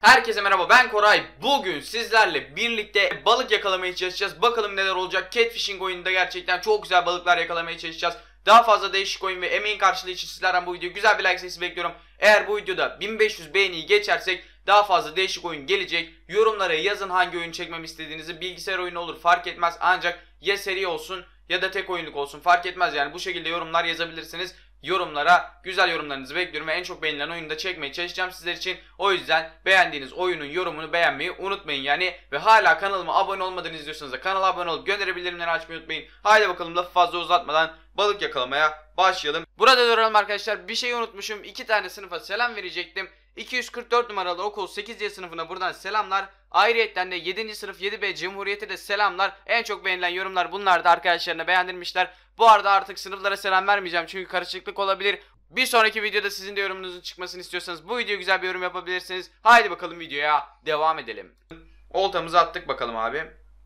Herkese merhaba, ben Koray. Bugün sizlerle birlikte balık yakalamaya çalışacağız. Bakalım neler olacak. Catfishing oyununda gerçekten çok güzel balıklar yakalamaya çalışacağız. Daha fazla değişik oyun ve emeğin karşılığı için sizlerden bu videoya güzel bir like sayısı bekliyorum. Eğer bu videoda 1500 beğeniyi geçersek daha fazla değişik oyun gelecek. Yorumlara yazın hangi oyun çekmemi istediğinizi. Bilgisayar oyunu olur fark etmez, ancak ya seri olsun ya da tek oyunluk olsun fark etmez. Yani bu şekilde yorumlar yazabilirsiniz. Yorumlara güzel yorumlarınızı bekliyorum ve en çok beğenilen oyunu da çekmeye çalışacağım sizler için. O yüzden beğendiğiniz oyunun yorumunu beğenmeyi unutmayın yani. Ve hala kanalıma abone olmadan izliyorsanız da kanala abone olup gönderi bildirimleri açmayı unutmayın. Haydi bakalım, lafı fazla uzatmadan balık yakalamaya başlayalım. Burada duralım arkadaşlar, bir şey unutmuşum. 2 tane sınıfa selam verecektim. 244 numaralı okul 8C sınıfına buradan selamlar. Ayrıyetten de 7. sınıf 7B Cumhuriyet'e de selamlar. En çok beğenilen yorumlar bunlar da, arkadaşlarına beğendirmişler. Bu arada artık sınıflara selam vermeyeceğim çünkü karışıklık olabilir. Bir sonraki videoda sizin de yorumunuzun çıkmasını istiyorsanız bu videoya güzel bir yorum yapabilirsiniz. Haydi bakalım videoya devam edelim. Oltamızı attık bakalım abi.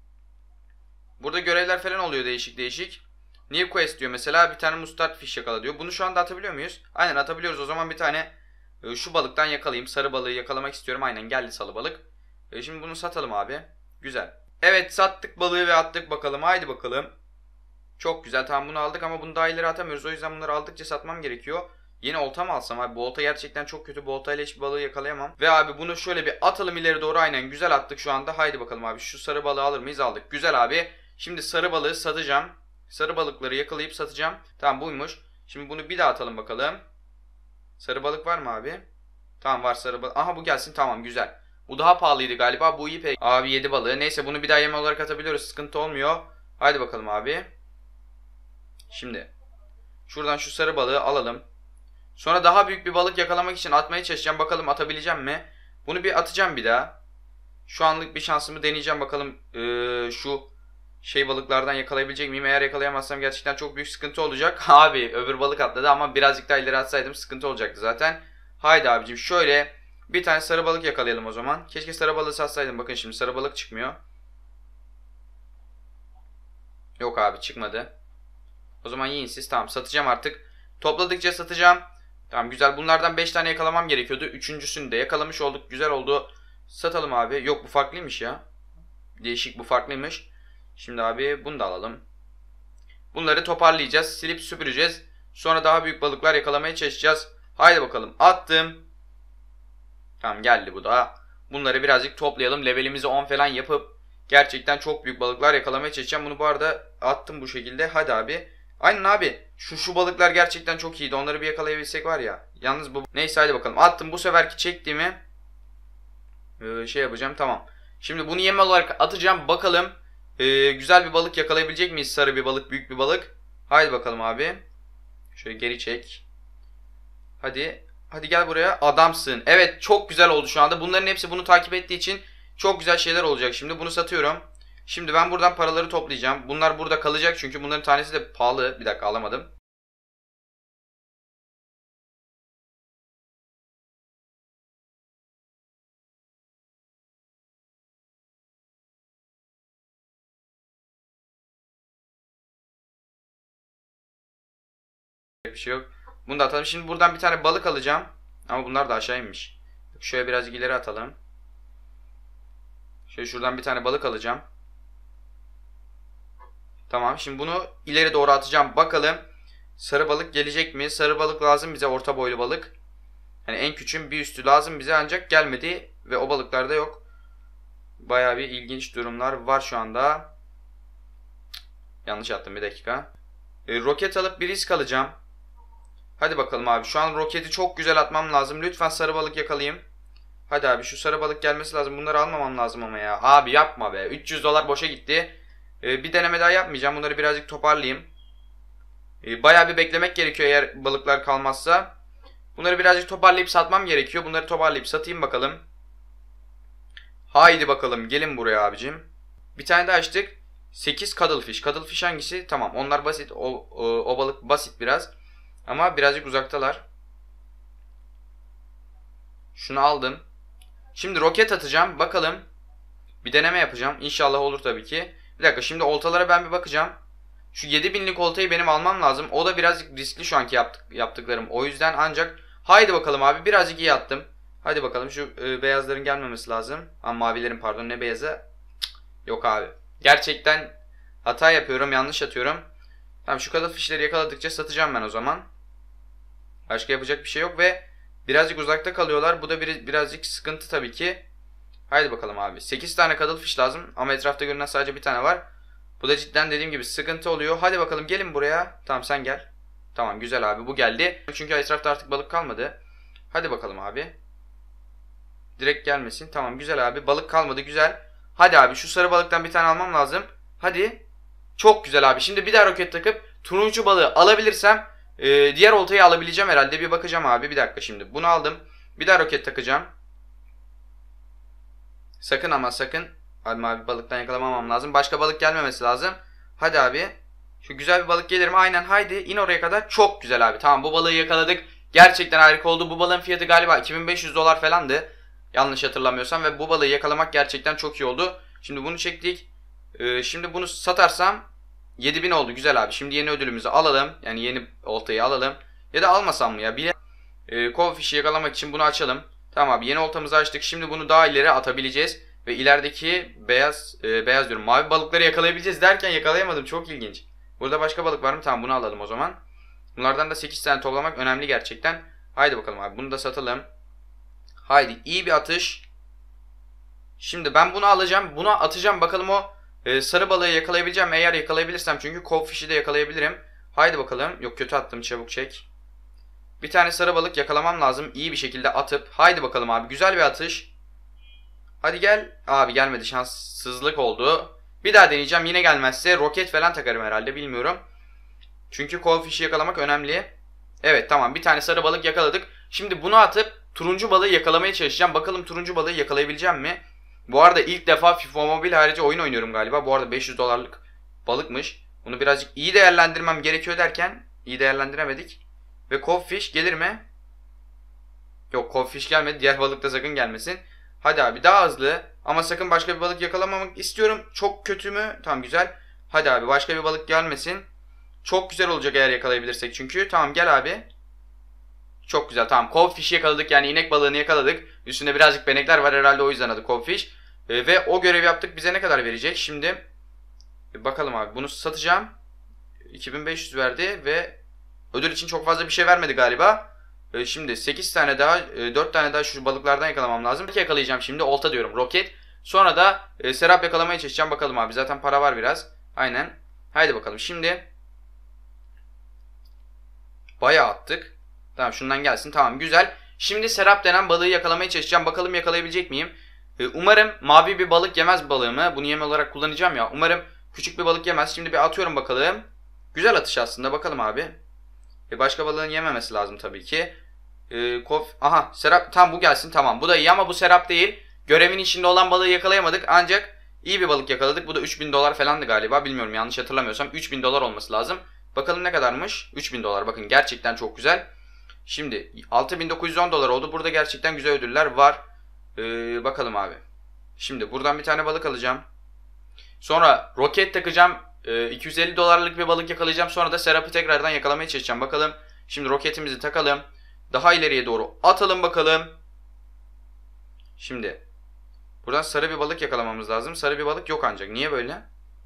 Burada görevler falan oluyor değişik değişik. New quest diyor mesela, bir tane mustard fish yakala diyor. Bunu şu anda atabiliyor muyuz? Aynen atabiliyoruz. O zaman bir tane şu balıktan yakalayayım. Sarı balığı yakalamak istiyorum. Aynen geldi sarı balık. Şimdi bunu satalım abi. Güzel. Evet, sattık balığı ve attık bakalım. Haydi bakalım. Çok güzel, tamam bunu aldık ama bunu daha ileri atamıyoruz. O yüzden bunları aldıkça satmam gerekiyor. Yeni olta mı alsam abi? Bu olta gerçekten çok kötü. Bu oltayla hiçbir balığı yakalayamam. Ve abi bunu şöyle bir atalım ileri doğru. Aynen güzel attık şu anda. Haydi bakalım abi. Şu sarı balığı alır mıyız? Aldık. Güzel abi. Şimdi sarı balığı satacağım. Sarı balıkları yakalayıp satacağım. Tamam, buymuş. Şimdi bunu bir daha atalım bakalım. Sarı balık var mı abi? Tamam, var sarı balık. Aha, bu gelsin, tamam güzel. Bu daha pahalıydı galiba. Bu iyi pek. Abi 7 balığı. Neyse, bunu bir daha yeme olarak atabiliyoruz. Sıkıntı olmuyor. Haydi bakalım abi. Şimdi şuradan şu sarı balığı alalım. Sonra daha büyük bir balık yakalamak için atmaya çalışacağım. Bakalım atabileceğim mi? Bunu bir atacağım bir daha. Şu anlık bir şansımı deneyeceğim. Bakalım şu balıklardan yakalayabilecek miyim? Eğer yakalayamazsam gerçekten çok büyük sıkıntı olacak. Abi öbür balık atladı ama birazcık daha ileri atsaydım sıkıntı olacaktı zaten. Haydi abicim, şöyle bir tane sarı balık yakalayalım o zaman. Keşke sarı balığı satsaydım. Bakın şimdi sarı balık çıkmıyor. Yok abi, çıkmadı. O zaman yiyin siz. Tamam, satacağım artık. Topladıkça satacağım. Tamam güzel, bunlardan 5 tane yakalamam gerekiyordu. Üçüncüsünü de yakalamış olduk. Güzel oldu. Satalım abi. Yok, bu farklıymış ya. Değişik, bu farklıymış. Şimdi abi bunu da alalım. Bunları toparlayacağız. Silip süpüreceğiz. Sonra daha büyük balıklar yakalamaya çalışacağız. Haydi bakalım. Attım. Tamam, geldi bu da. Bunları birazcık toplayalım. Levelimizi 10 falan yapıp gerçekten çok büyük balıklar yakalamaya çalışacağım. Bunu bu arada attım bu şekilde. Hadi abi. Aynen abi. Şu balıklar gerçekten çok iyiydi. Onları bir yakalayabilsek var ya. Yalnız bu. Neyse, hadi bakalım. Attım. Bu seferki çektiğimi yapacağım. Tamam. Şimdi bunu yem olarak atacağım. Bakalım. Güzel bir balık yakalayabilecek miyiz? Sarı bir balık, büyük bir balık. Haydi bakalım abi. Şöyle geri çek. Hadi. Hadi gel buraya. Adamsın. Evet, çok güzel oldu şu anda. Bunların hepsi bunu takip ettiği için çok güzel şeyler olacak şimdi. Bunu satıyorum. Şimdi ben buradan paraları toplayacağım. Bunlar burada kalacak çünkü bunların tanesi de pahalı. Bir dakika, alamadım. Bir şey yok. Bunu da atalım. Şimdi buradan bir tane balık alacağım. Ama bunlar da aşağı inmiş. Şöyle birazcık ileri atalım. Şöyle şuradan bir tane balık alacağım. Tamam, şimdi bunu ileri doğru atacağım. Bakalım sarı balık gelecek mi? Sarı balık lazım bize, orta boylu balık. Yani en küçüğün bir üstü lazım bize, ancak gelmedi. Ve o balıklarda yok. Bayağı bir ilginç durumlar var şu anda. Yanlış attım, bir dakika. Roket alıp bir risk alacağım. Hadi bakalım abi. Şu an roketi çok güzel atmam lazım. Lütfen sarı balık yakalayayım. Hadi abi, şu sarı balık gelmesi lazım. Bunları almamam lazım ama ya. Abi yapma be. 300 dolar boşa gitti. Bir deneme daha yapmayacağım. Bunları birazcık toparlayayım. Bayağı bir beklemek gerekiyor eğer balıklar kalmazsa. Bunları birazcık toparlayıp satmam gerekiyor. Bunları toparlayıp satayım bakalım. Haydi bakalım, gelin buraya abicim. Bir tane daha açtık. 8 cuttlefish. Cuttlefish hangisi? Tamam, onlar basit. O balık basit biraz. Ama birazcık uzaktalar. Şunu aldım. Şimdi roket atacağım. Bakalım. Bir deneme yapacağım. İnşallah olur tabii ki. Bir dakika, şimdi oltalara ben bir bakacağım. Şu 7000'lik oltayı benim almam lazım. O da birazcık riskli şu anki yaptıklarım. O yüzden ancak haydi bakalım abi, birazcık iyi attım. Hadi bakalım şu beyazların gelmemesi lazım. Ama mavilerin, pardon, ne beyazı? Yok abi. Gerçekten hata yapıyorum, yanlış atıyorum. Tamam, şu cuttleefish'leri yakaladıkça satacağım ben o zaman. Başka yapacak bir şey yok ve birazcık uzakta kalıyorlar. Bu da birazcık sıkıntı tabii ki. Haydi bakalım abi. 8 tane cuttlefish lazım ama etrafta görünen sadece bir tane var. Bu da cidden dediğim gibi sıkıntı oluyor. Hadi bakalım, gelin buraya. Tamam, sen gel. Tamam, güzel abi, bu geldi. Çünkü etrafta artık balık kalmadı. Hadi bakalım abi. Direkt gelmesin. Tamam, güzel abi. Balık kalmadı, güzel. Hadi abi, şu sarı balıktan bir tane almam lazım. Hadi. Çok güzel abi. Şimdi bir daha roket takıp turuncu balığı alabilirsem diğer oltayı alabileceğim herhalde. Bir bakacağım abi. Bir dakika şimdi. Bunu aldım. Bir daha roket takacağım. Sakın ama sakın. Abi mavi balıktan yakalamamam lazım. Başka balık gelmemesi lazım. Hadi abi. Şu güzel bir balık gelir mi? Aynen, haydi. İn oraya kadar. Çok güzel abi. Tamam, bu balığı yakaladık. Gerçekten harika oldu. Bu balığın fiyatı galiba 2500 dolar falandı. Yanlış hatırlamıyorsam. Ve bu balığı yakalamak gerçekten çok iyi oldu. Şimdi bunu çektik. Şimdi bunu satarsam 7000 oldu. Güzel abi. Şimdi yeni ödülümüzü alalım. Yani yeni oltayı alalım. Ya da almasam mı ya? Codefish'i yakalamak için bunu açalım. Tamam abi, yeni oltamızı açtık. Şimdi bunu daha ileri atabileceğiz. Ve ilerideki beyaz diyorum, mavi balıkları yakalayabileceğiz derken yakalayamadım. Çok ilginç. Burada başka balık var mı? Tamam, bunu alalım o zaman. Bunlardan da 8 tane toplamak önemli gerçekten. Haydi bakalım abi, bunu da satalım. Haydi, iyi bir atış. Şimdi ben bunu alacağım. Buna atacağım, bakalım o sarı balığı yakalayabileceğim. Eğer yakalayabilirsem, çünkü Codefish'i de yakalayabilirim. Haydi bakalım. Yok, kötü attım, çabuk çek. Bir tane sarı balık yakalamam lazım. İyi bir şekilde atıp. Haydi bakalım abi, güzel bir atış. Hadi gel. Abi gelmedi, şanssızlık oldu. Bir daha deneyeceğim, yine gelmezse roket falan takarım herhalde, bilmiyorum. Çünkü Codefish'i yakalamak önemli. Evet, tamam, bir tane sarı balık yakaladık. Şimdi bunu atıp turuncu balığı yakalamaya çalışacağım. Bakalım turuncu balığı yakalayabileceğim mi? Bu arada ilk defa FIFA Mobile harici oyun oynuyorum galiba. Bu arada 500 dolarlık balıkmış. Bunu birazcık iyi değerlendirmem gerekiyor derken iyi değerlendiremedik. Ve Codefish gelir mi? Yok, Codefish gelmedi. Diğer balık da sakın gelmesin. Hadi abi, daha hızlı. Ama sakın başka bir balık yakalamamak istiyorum. Çok kötü mü? Tamam, güzel. Hadi abi, başka bir balık gelmesin. Çok güzel olacak eğer yakalayabilirsek çünkü. Tamam, gel abi. Çok güzel, tamam. Codefish'i yakaladık, yani inek balığını yakaladık. Üstünde birazcık benekler var herhalde, o yüzden adı Codefish. Ve o görevi yaptık. Bize ne kadar verecek? Şimdi bakalım abi, bunu satacağım. 2500 verdi ve ödül için çok fazla bir şey vermedi galiba. Şimdi 8 tane daha, 4 tane daha şu balıklardan yakalamam lazım. Yakalayacağım şimdi, olta diyorum, roket. Sonra da serap yakalamaya çalışacağım. Bakalım abi, zaten para var biraz. Aynen. Haydi bakalım şimdi. Bayağı attık. Tamam, şundan gelsin, tamam, güzel. Şimdi serap denen balığı yakalamaya çalışacağım. Bakalım yakalayabilecek miyim? Umarım mavi bir balık yemez balığımı. Bunu yem olarak kullanacağım ya. Umarım küçük bir balık yemez. Şimdi bir atıyorum bakalım. Güzel atış aslında, bakalım abi. Başka balığın yememesi lazım tabii ki. Aha, serap, tam bu gelsin, tamam. Bu da iyi ama bu serap değil. Görevin içinde olan balığı yakalayamadık ancak iyi bir balık yakaladık. Bu da 3000 dolar falandı galiba, bilmiyorum, yanlış hatırlamıyorsam 3000 dolar olması lazım. Bakalım ne kadarmış? 3000 dolar, bakın gerçekten çok güzel. Şimdi 6910 dolar oldu. Burada gerçekten güzel ödüller var. Bakalım abi. Şimdi buradan bir tane balık alacağım. Sonra roket takacağım. 250 dolarlık bir balık yakalayacağım. Sonra da serapı tekrardan yakalamaya çalışacağım. Bakalım. Şimdi roketimizi takalım. Daha ileriye doğru atalım bakalım. Şimdi buradan sarı bir balık yakalamamız lazım. Sarı bir balık yok ancak. Niye böyle?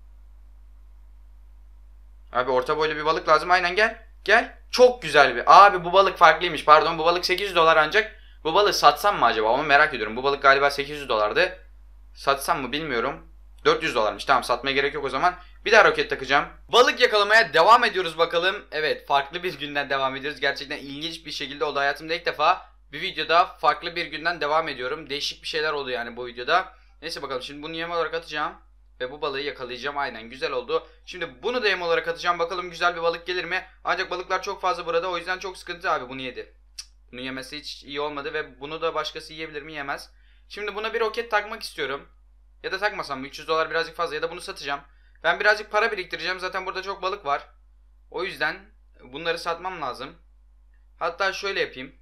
Abi orta boylu bir balık lazım. Aynen, gel. Gel. Çok güzel bir. Abi bu balık farklıymış. Pardon, bu balık 800 dolar ancak. Bu balığı satsam mı acaba? Onu merak ediyorum. Bu balık galiba 800 dolardı. Satsam mı bilmiyorum. 400 dolarmış. Tamam, satmaya gerek yok o zaman. Bir daha roket takacağım. Balık yakalamaya devam ediyoruz bakalım. Evet, farklı bir günden devam ediyoruz. Gerçekten ilginç bir şekilde oldu. Hayatımda ilk defa bir videoda farklı bir günden devam ediyorum. Değişik bir şeyler oldu yani bu videoda. Neyse bakalım, şimdi bunu yem olarak atacağım. Ve bu balığı yakalayacağım. Aynen, güzel oldu. Şimdi bunu da yem olarak atacağım. Bakalım güzel bir balık gelir mi? Ancak balıklar çok fazla burada. O yüzden çok sıkıntı abi, bunu yedi. Bunu yemesi hiç iyi olmadı ve bunu da başkası yiyebilir mi? Yemez. Şimdi buna bir roket takmak istiyorum. Ya da takmasam mı? 300 dolar birazcık fazla, ya da bunu satacağım. Ben birazcık para biriktireceğim. Zaten burada çok balık var. O yüzden bunları satmam lazım. Hatta şöyle yapayım.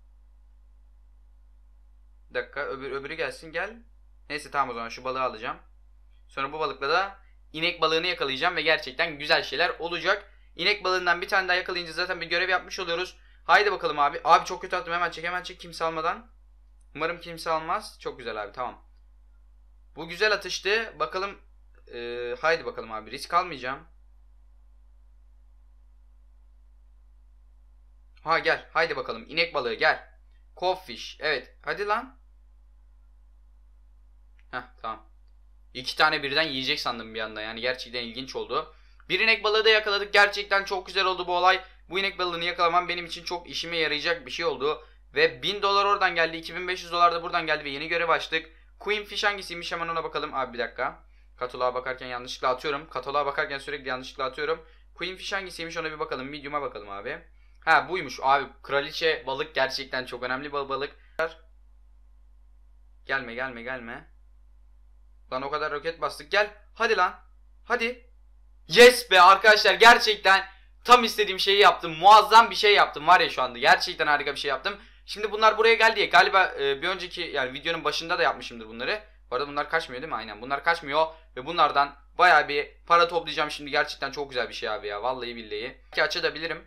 Bir dakika, öbürü gelsin, gel. Neyse tamam, o zaman şu balığı alacağım. Sonra bu balıkla da inek balığını yakalayacağım ve gerçekten güzel şeyler olacak. İnek balığından bir tane daha yakalayınca zaten bir görev yapmış oluyoruz. Haydi bakalım abi. Abi çok kötü attım, hemen çek kimse almadan. Umarım kimse almaz. Çok güzel abi, tamam. Bu güzel atıştı. Bakalım. Haydi bakalım abi, risk almayacağım. Ha gel. Haydi bakalım. İnek balığı gel. Codfish. Evet. Hadi lan. Heh, tamam. 2 tane birden yiyecek sandım bir anda. Yani gerçekten ilginç oldu. Bir inek balığı da yakaladık. Gerçekten çok güzel oldu bu olay. Bu inek balığını yakalamam benim için çok işime yarayacak bir şey oldu. Ve 1000 dolar oradan geldi. 2500 dolar da buradan geldi ve yeni görev açtık. Queen Fish hangisiymiş, hemen ona bakalım. Abi bir dakika. Kataloğa bakarken yanlışlıkla atıyorum. Kataloğa bakarken sürekli yanlışlıkla atıyorum. Queen Fish hangisiymiş ona bir bakalım. Medium'a bakalım abi. Ha buymuş abi. Kraliçe balık gerçekten çok önemli bir balık. Gelme gelme gelme. Lan o kadar roket bastık. Gel. Hadi lan. Hadi. Yes be arkadaşlar, gerçekten tam istediğim şeyi yaptım. Muazzam bir şey yaptım var ya şu anda. Gerçekten harika bir şey yaptım. Şimdi bunlar buraya geldi ya. Galiba bir önceki yani videonun başında da yapmışımdır bunları. Bu arada bunlar kaçmıyor değil mi? Aynen. Bunlar kaçmıyor ve bunlardan bayağı bir para toplayacağım şimdi. Gerçekten çok güzel bir şey abi ya. Vallahi billahi. Ki açabilirim.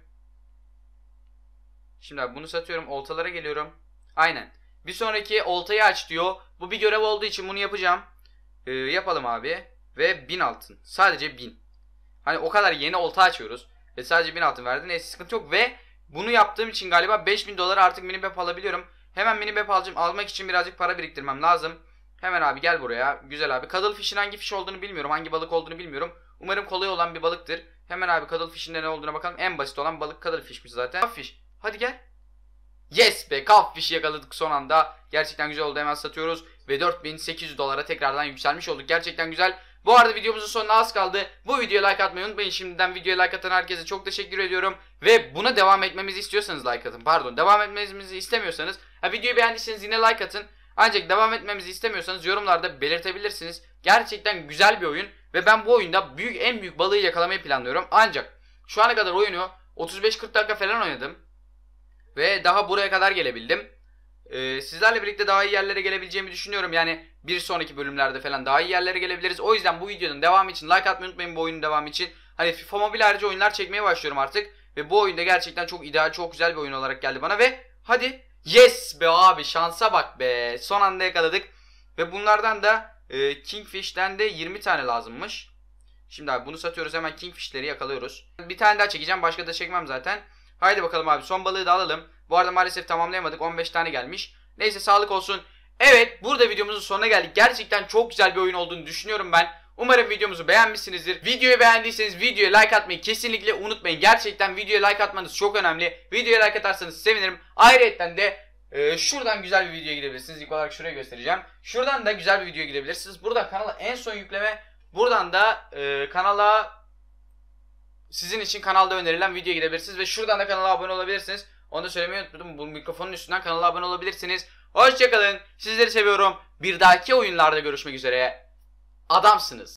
Şimdi abi bunu satıyorum. Oltalara geliyorum. Aynen. Bir sonraki oltayı aç diyor. Bu bir görev olduğu için bunu yapacağım. Yapalım abi. Ve 1000 altın. Sadece 1000. Hani o kadar yeni olta açıyoruz. Ve sadece 1000 altın verdi. Neyse sıkıntı yok. Ve bunu yaptığım için galiba 5000 dolar artık mini map alabiliyorum. Hemen mini map almak için birazcık para biriktirmem lazım. Hemen abi gel buraya. Güzel abi. Cuttlefish'in hangi fiş olduğunu bilmiyorum. Hangi balık olduğunu bilmiyorum. Umarım kolay olan bir balıktır. Hemen abi Cuttlefish'in de ne olduğuna bakalım. En basit olan balık Cuttlefish'miş zaten. Cuttlefish. Hadi gel. Yes be, Cuttlefish yakaladık son anda. Gerçekten güzel oldu, hemen satıyoruz. Ve 4800 dolara tekrardan yükselmiş olduk. Gerçekten güzel. Bu arada videomuzun sonuna az kaldı. Bu videoya like atmayı unutmayın. Şimdiden videoya like atan herkese çok teşekkür ediyorum. Ve buna devam etmemizi istiyorsanız like atın. Pardon, devam etmemizi istemiyorsanız. Videoyu beğendiyseniz yine like atın. Ancak devam etmemizi istemiyorsanız yorumlarda belirtebilirsiniz. Gerçekten güzel bir oyun. Ve ben bu oyunda en büyük balığı yakalamayı planlıyorum. Ancak şu ana kadar oyunu 35-40 dakika falan oynadım. Ve daha buraya kadar gelebildim. Sizlerle birlikte daha iyi yerlere gelebileceğimi düşünüyorum. Yani bir sonraki bölümlerde falan daha iyi yerlere gelebiliriz. O yüzden bu videonun devamı için like atmayı unutmayın, bu oyunun devamı için. Hani FIFA Mobile harici oyunlar çekmeye başlıyorum artık. Ve bu oyunda gerçekten çok ideal, çok güzel bir oyun olarak geldi bana. Ve hadi yes be abi, şansa bak be. Son anda yakaladık. Ve bunlardan da Kingfish'ten de 20 tane lazımmış. Şimdi abi bunu satıyoruz, hemen Kingfish'leri yakalıyoruz. Bir tane daha çekeceğim, başka da çekmem zaten. Haydi bakalım abi, son balığı da alalım. Bu arada maalesef tamamlayamadık, 15 tane gelmiş. Neyse sağlık olsun. Evet, burada videomuzun sonuna geldik. Gerçekten çok güzel bir oyun olduğunu düşünüyorum ben. Umarım videomuzu beğenmişsinizdir. Videoyu beğendiyseniz videoya like atmayı kesinlikle unutmayın. Gerçekten videoya like atmanız çok önemli. Videoya like atarsanız sevinirim. Ayrıca de şuradan güzel bir videoya gidebilirsiniz. İlk olarak şuraya göstereceğim. Şuradan da güzel bir videoya gidebilirsiniz. Burada kanala en son yükleme. Buradan da kanala sizin için kanalda önerilen videoya gidebilirsiniz. Ve şuradan da kanala abone olabilirsiniz. Onu da söylemeyi unuttum. Bu mikrofonun üstünden kanala abone olabilirsiniz. Hoşçakalın. Sizleri seviyorum. Bir dahaki oyunlarda görüşmek üzere. Adamsınız.